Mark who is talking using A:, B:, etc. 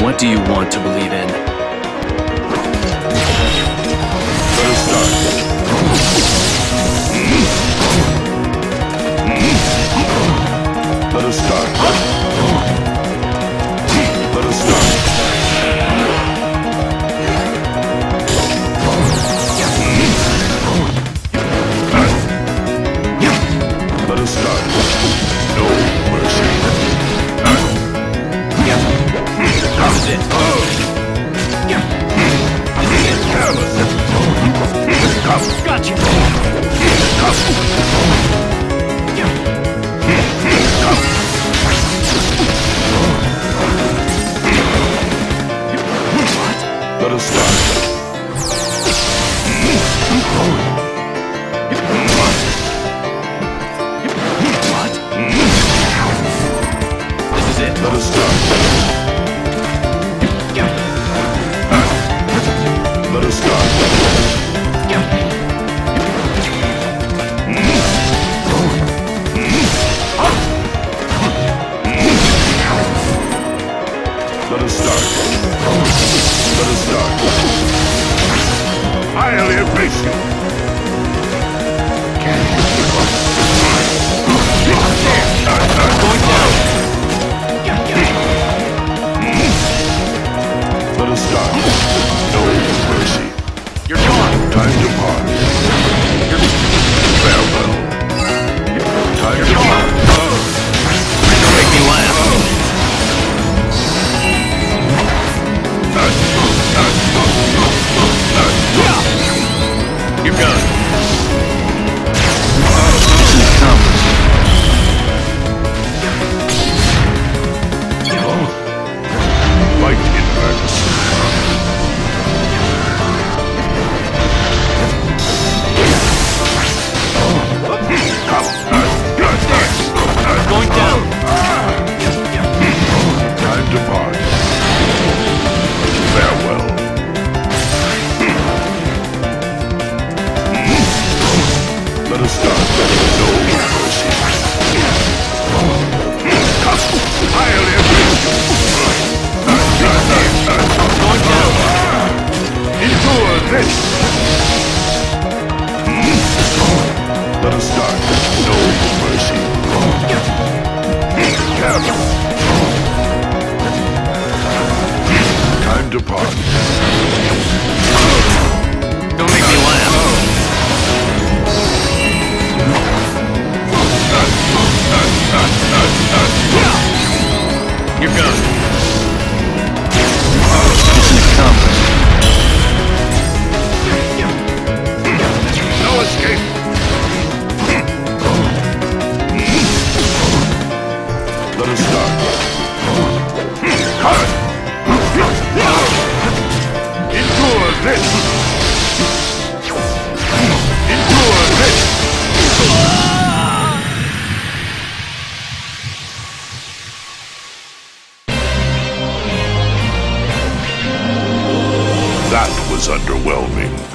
A: What do you want to believe in?
B: Let us start. Let us start. Let us start. Let us start. No mercy.
A: This is it. Gotcha.
B: Let us start.
A: What? This is it.
B: Let us start. Let us start. Let us start. Let us start. Highly appreciate.
A: Going down.
B: Let us start. No mercy.
A: You're gone.
B: Time to part. Farewell. Time to part.
A: Don't make me laugh. You're gone.
B: Light impact.
A: Going down.
B: Time to part. Farewell. Let us start. No mercy. Highly
A: Going down.
B: endure this. Let us start. No mercy. Time to part.
A: Don't make me laugh. You're gone.
B: No escape. Let us start. Endure this. Endure this. That was underwhelming.